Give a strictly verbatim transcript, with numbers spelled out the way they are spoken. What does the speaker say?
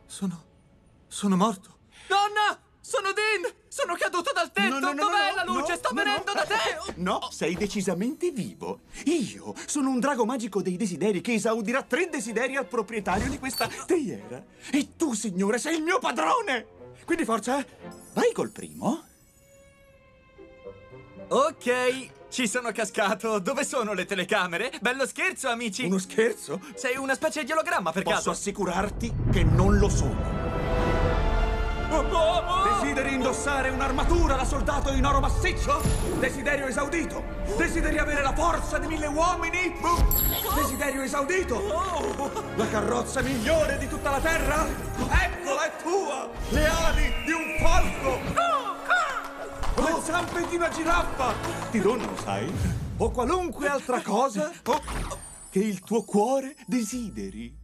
Sono... sono morto. Nonna! Sono Dean! Sono caduto dal tetto! No, no, no, Dov'è no, la luce? no, Sto no, venendo no. da te! No, sei decisamente vivo. Io sono un drago magico dei desideri che esaudirà tre desideri al proprietario di questa teiera. E tu, signore, sei il mio padrone! Quindi forza, vai col primo. Ok, ci sono cascato. Dove sono le telecamere? Bello scherzo, amici! Uno scherzo? Sei una specie di ologramma, per Posso caso? assicurarti che non lo sono. Oh, oh, oh! Desideri indossare un'armatura da soldato in oro massiccio? Desiderio esaudito! Desideri avere la forza di mille uomini? Desiderio esaudito! La carrozza migliore di tutta la terra? Eccola, è tua! Le ali di un falco! Le zampe di una giraffa! Ti dono, sai? O qualunque altra cosa o che il tuo cuore desideri.